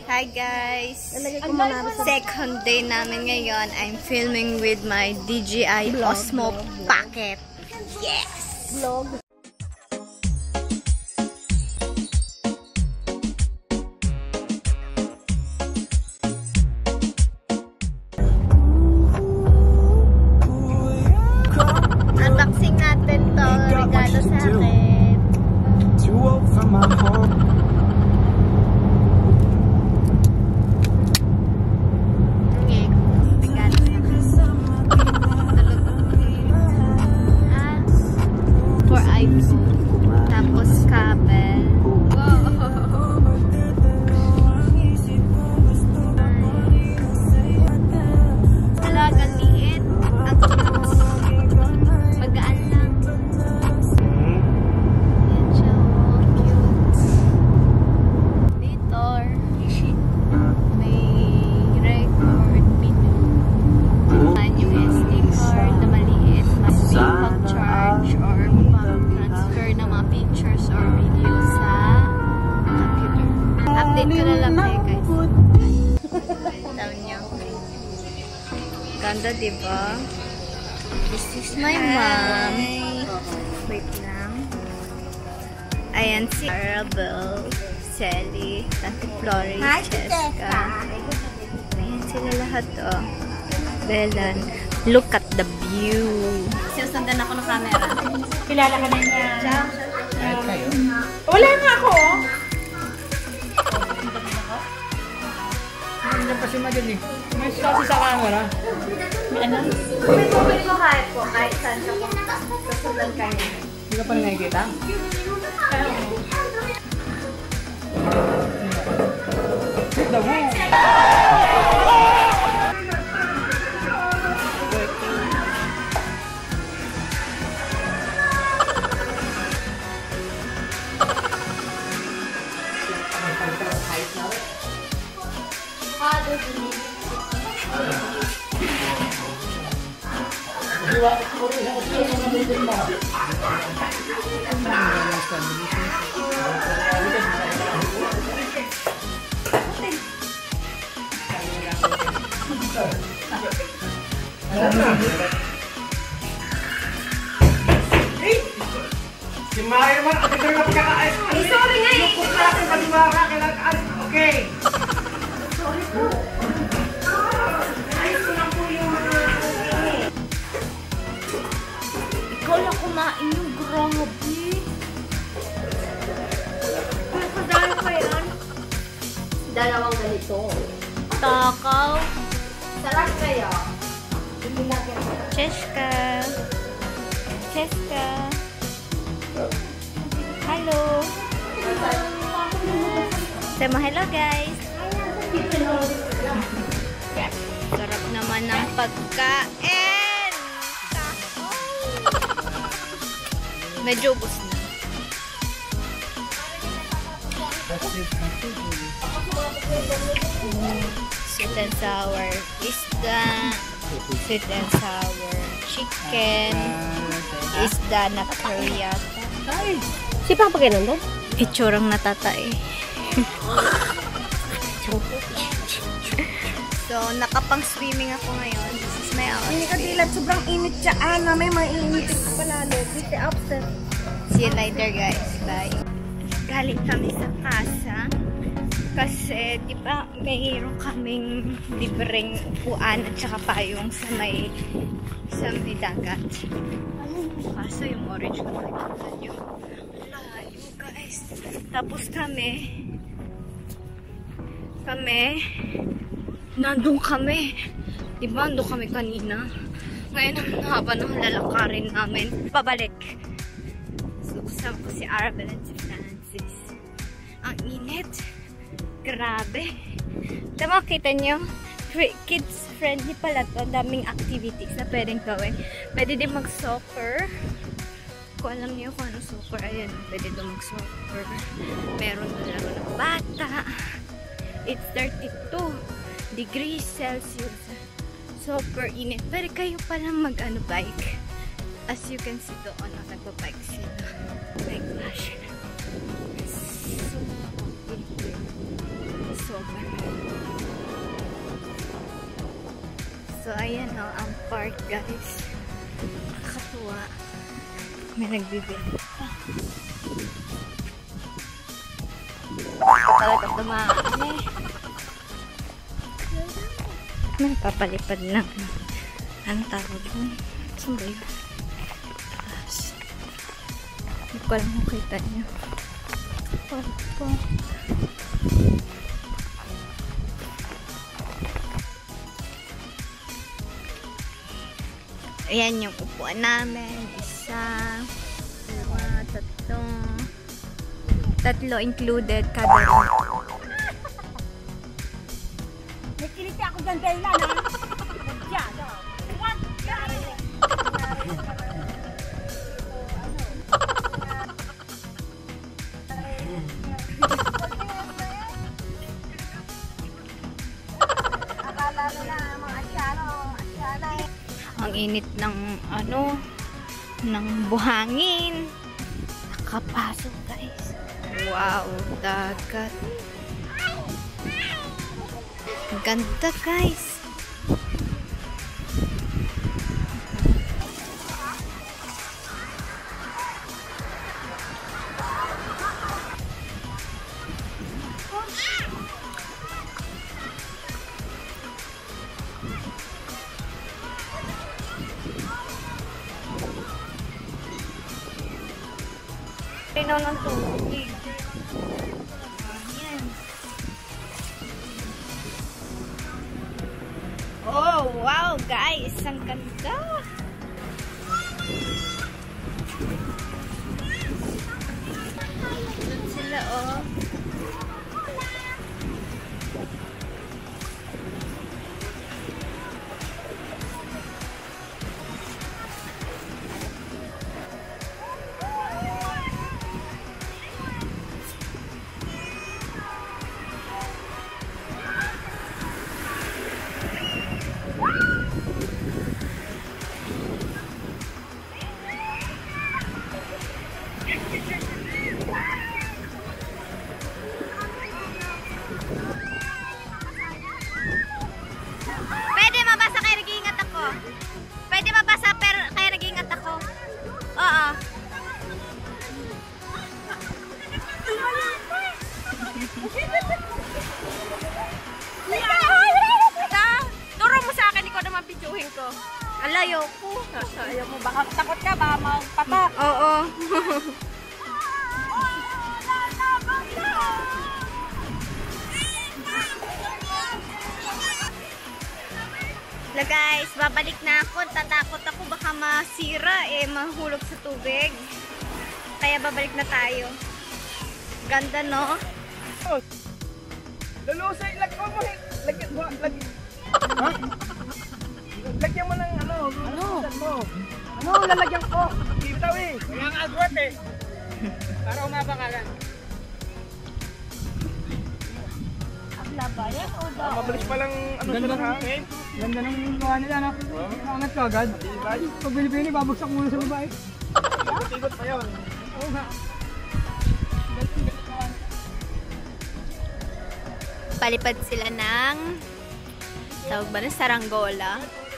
Hi guys! Second day namin ngayon. I'm filming with my DJI Osmo Pocket. Yes! Vlog. Unboxing natin to. Regalo sa akin. Tapos kabel. Wow! Talagang liit. Ang cute. Magaan lang. Yan siya. Cute. Dito. May record menu. Yung SD card na maliit. May pang-charge or pang-transfer ng mga pictures or videos sa computer. Update ko na lang kayo guys. Down nyo. Ganda diba? This is my mom. Wait lang. Ayan si Arabel, Sally, Tante Flory, Cheska. Ayan sila lahat oh. Belan. Look at the view. Sinusundan ako ng camera. Kilala ka na niya. Ciao. Wala nga ako. Hindi pa siya madyan eh. May kasi sa camera. May ano? May bumili ko kahit saan siya pumunta. Susundan kayo. Hindi ka pa rin nakikita? Hit the wall! Si Maya naman, ako na pagkakaayos. Sorry nga eh! Okay. Sorry po. Ayos ko lang po yung mga... Ikaw lang kumain yung grabe. Kadali pa yan? Dalawang ganito. Takaw. Sarap kayo. Cheska. Cheska. Hello. Sama hello guys. Sarap naman ng pagkain. Medyo ubos na. Sweet and sour isda. Sweet and sour chicken. Isda na teriyaki. Si Papa ganun doon? Itsurang natatay. So, nakapang-swimming ako ngayon. This is my outfit. Hindi ka dilat. Sobrang init siya. Ana, may mainit ka palalo. Dito upset. See you later guys. Bye. Galing kami sa casa. Kasi, di ba, mayroon kaming libreng upuan at saka payong sa may dagat. Kaso yung orange ko nakikita nyo. Layo guys. Tapos nandun kami. Diba, nandun kami kanina. Ngayon ang haba ng lalakarin namin. Pabalik. So, kasama ko si Arabel and si Francis. Ang init. Grabe. Diba, kita nyo? Kids friendly pala to. Daming activities na pwedeng gawin. Pwede din mag-soccer. Kung alam niyo kung ano soccer, ayan. Pwede din mag-soccer. Meron doon laro ng bata. It's 32 degrees Celsius. Super init. Pero kayo palang mag-bike. As you can see doon, nagpa-bike sila. My gosh. So, super. So, ayan o, ang park, guys. Nakakatuwa. May nagbibili. Talaga dumaan eh. May papalipad lang. Anong tawag mo? Saan ba yun? Taas. Hindi ko alam kung kita niyo. Park po. Ayan yung upuan namin. Isa, dalawa, tatlo included kada room. May kiliti ako dyan kailan, ha? Diyan, akala nila mga asyano, Ang init ng ng buhangin. Nakapasok, guys. Wow, dagat. Ang ganda, guys. Pinaw ng tubig. Ayan. Oh, wow, guys. Ang ganda. Doon sila, oh. Pwede mabasa kaya nag-iingat ako. Pwede mabasa pero kaya nag-iingat ako. Oo. turo mo sa akin, ikaw naman pidyohin ko. Alayo ko. Ayaw mo, baka takot ka, baka magpatak. Oo. Hello guys, babalik na ako. Tatakot ako baka masira mahulog sa tubig. Kaya babalik na tayo. Ganda, no? Lulusay, lagyan mo. Ha? Lagyan mo ng Ano lalagyan ko? Bitaw eh. Kaya nga agwat eh. Para umabangalan. Labayan o ba? Mabilis pa lang Ganda sa hangin. Ganda ng gawa nila, no? Angat ka agad. Pag Pilipino, babagsak muna sa babae. Tigot pa yun. Oo nga. Palipad sila ng tawag ba na saranggola.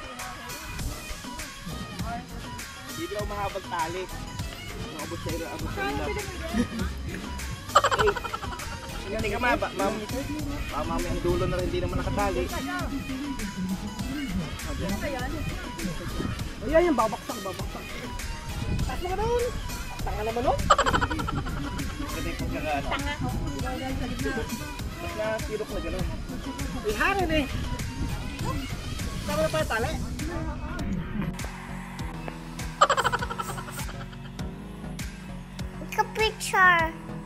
Hindi daw mahabag tali. Abot sa ilo. Hindi ka mamaya ang dulo na rin, hindi naman nakatali. Ayan yung babaksak. Taas mo ka doon. Tanga naman o. Ganda yung pagkakaano. Tanga. Mas na tirok na gano'n. Iharin eh. Tama na pa yung tali. Picture.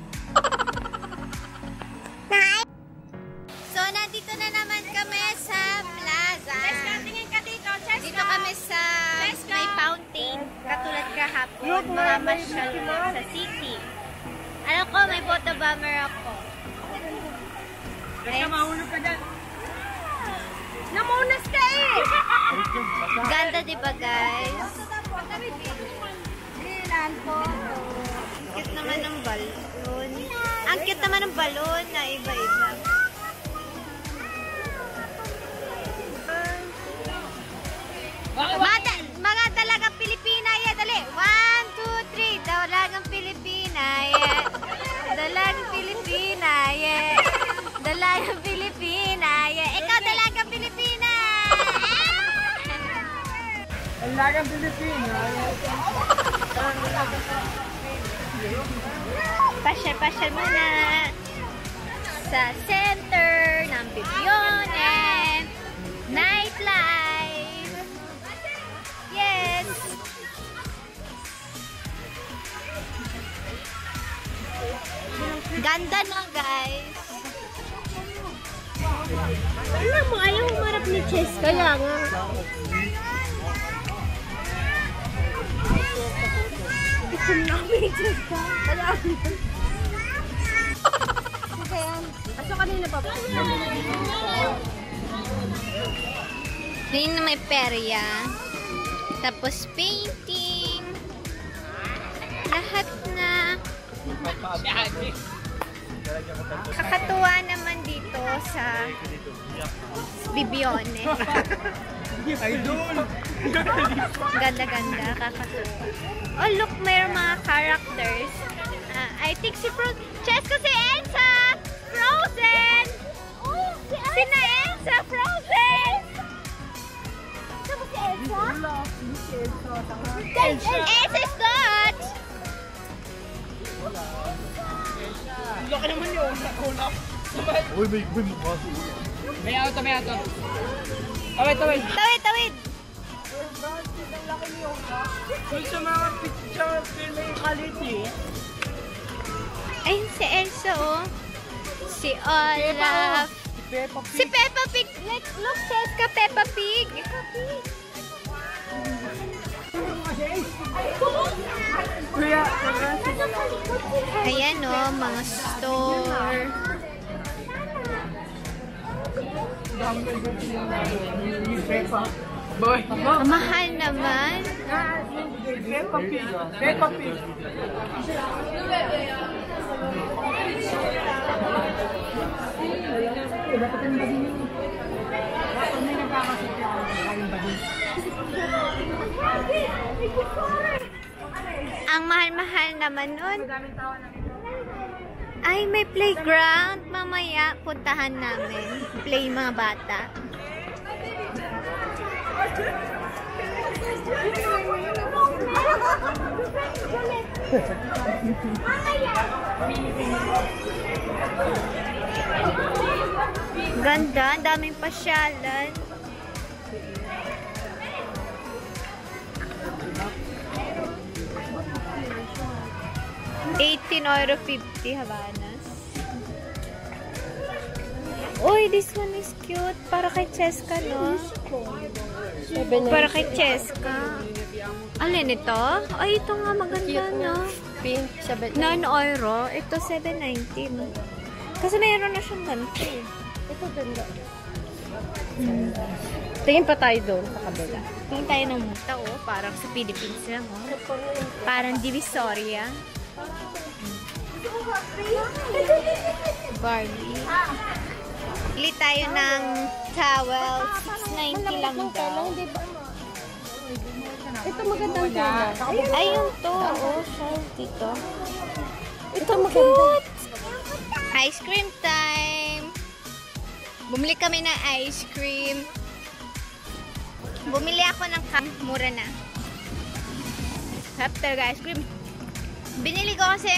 So, nandito na naman kami sa plaza. Tingin ka dito, Cheska. Dito kami sa may fountain. Katulad kahapon, mamamasyal sa city. Alam ko, may photo bomber ako. Kaya mahulog ka dyan. Namunas ka eh. Ganda, diba guys? Ilan po? Ang cute naman ng balon. Ang cute naman ng balon na iba-iba. Dalagang Pilipina, yeah. Dalagang Pilipina, yeah. Ikaw, dalagang Pilipina! Dalagang Pilipina. Pasyal-pasyal muna sa center ng Bibione. Nightlife. Yes. Ganda no, guys. Alam mo, ayaw humarap ni Chess. Kaya nga. Ito namin ni Chess ka. Kaya aso kanina pa po. Ngayon na may perya. Tapos painting. Lahat na. Kakatuwa naman dito sa Bibione. Ganda-ganda, kakatuwa. Oh, look, mayroong mga characters. I think si Chess ko si Elsa! Frozen! Oh, si na Elsa! Frozen! Saan si Elsa? Elsa is God! Laki naman yun. Nakulap. Uy, may mukha. May auto. Tawid. Tawid! Kung sa mga picture, film yung quality. Ayun si Elsa, oh. Si Olaf. Si Peppa Pig. Look, says ka Peppa Pig. Kuya, Ayan, oh, mga store. boy. Mahal naman. Peppa Pig. Ang mahal-mahal naman nun. Ay, may playground. Mamaya, puntahan namin. Play mga bata. Ganda, ang daming pasyalan. €18.50 Havanas. Uy, this one is cute. Para kay Cheska, no? Para kay Cheska. Alin ito? Ay, ito nga maganda, no? Pink, €7. €9. Ito, $7.90, no? Kasi mayroon na siyang ganito, eh. Ito ganda. Tingin pa tayo doon sa kabila. Tingin tayo ng muta, oh. Parang sa Philippines lang, oh. Parang Divisoria. Barbie. Bili tayo ng towel. $6.90 lang daw. Ito magandang tela. Ayun to. Oh, shell dito. Ito maganda. Ice cream time. Bumili kami ng ice cream. Bumili ako ng mura na. Sarap talaga ice cream. Binili ko kasi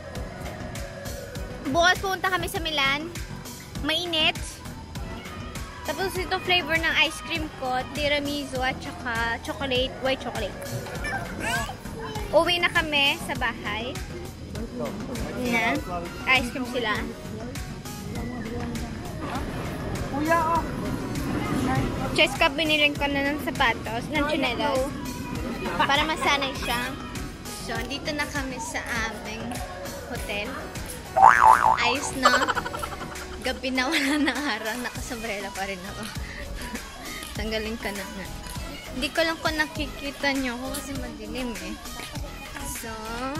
bukas pumunta kami sa Milan. Mainit. Tapos ito flavor ng ice cream ko, tiramisu at saka chocolate, white chocolate. Uwi na kami sa bahay. Yan. Ice cream sila. Kuya, oh. Cheska, binilin ko na ng sapatos, ng tsinelas. Para masanay siya. So, dito na kami sa aming hotel. Ayos na. Gabi na, wala na araw. Nakasombrela pa rin ako. Tanggalin ka na nga. Hindi ko lang kung nakikita nyo ako kasi madilim eh. So,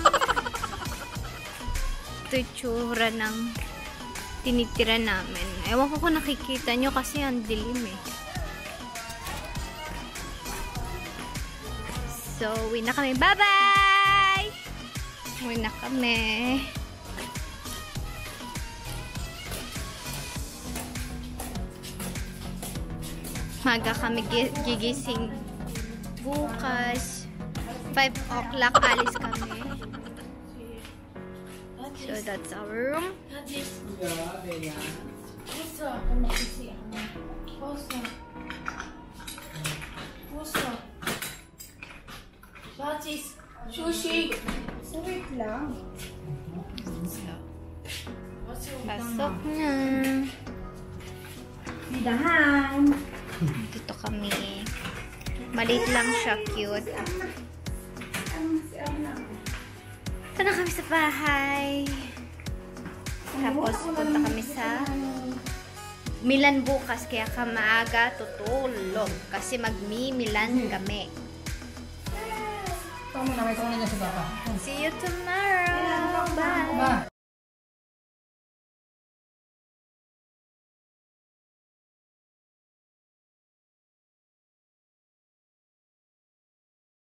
ito yung tsura ng tinitira namin. Ewan ko kung nakikita nyo kasi ang dilim eh. So, uwi na kami. Bye-bye! Uwi na kami. Maga kami gigising bukas. 5 o'clock alis kami. So that's our room. Sushi. Sarap lang. Pasok na. Bidahan. Dito kami. Maliit lang siya, cute. Ito na kami sa bahay. Tapos punta kami sa Milan bukas, kaya ka maaga tutulog. Kasi magmi-Milan kami. Ito mo na, may niya sa baba. See you tomorrow. Bye.